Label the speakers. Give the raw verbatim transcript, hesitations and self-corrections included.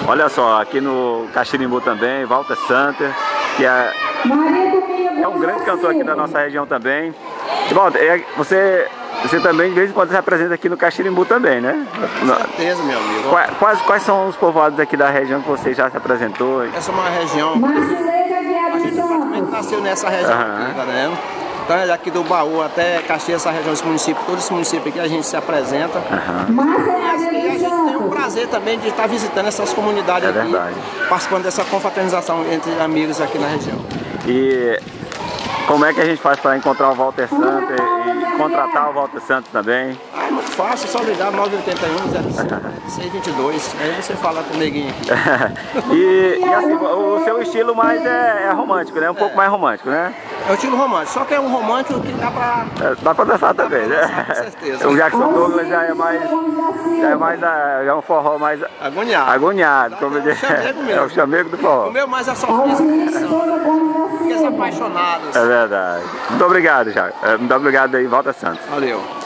Speaker 1: Olha só, aqui no Caxirimbu também, Walter Santos, que é, é um grande cantor aqui da nossa região também. Walter, você, você também de vez em quando se apresenta aqui no Caxirimbu também, né?
Speaker 2: Com certeza, meu amigo.
Speaker 1: Quais, quais, quais são os povoados aqui da região que você já se apresentou?
Speaker 2: Essa é uma região, a gente praticamente nasceu nessa região
Speaker 1: Uhum.
Speaker 2: aqui, tá vendo? Então é daqui do Baú até Caxias, essa região, esse município, todo esse município aqui a gente se apresenta.
Speaker 1: Uhum.
Speaker 2: E a gente tem o prazer também de estar visitando essas comunidades
Speaker 1: É
Speaker 2: aqui,
Speaker 1: verdade.
Speaker 2: participando dessa confraternização entre amigos aqui na região. E
Speaker 1: como é que a gente faz para encontrar o Walter Santos e contratar o Walter Santos também?
Speaker 2: Ah, é muito fácil, é só ligar nove oito um, zero cinco, seis dois dois, aí você fala com o neguinho aqui.
Speaker 1: e, e assim, o seu estilo mais é, é romântico, né? Um é. pouco mais romântico, né?
Speaker 2: É o estilo romântico, só que é um romântico que dá pra...
Speaker 1: É, dá pra dançar também, pra dançar, né?
Speaker 2: Com certeza.
Speaker 1: O Jackson Douglas já é mais... Já é mais... Já é um forró mais...
Speaker 2: Agoniado.
Speaker 1: Agoniado, como eu disse. É o chamego do forró.
Speaker 2: O meu mais é sofismo, porque são apaixonados.
Speaker 1: É verdade. Muito obrigado, Jair. Muito obrigado aí, Walter Santos.
Speaker 2: Valeu.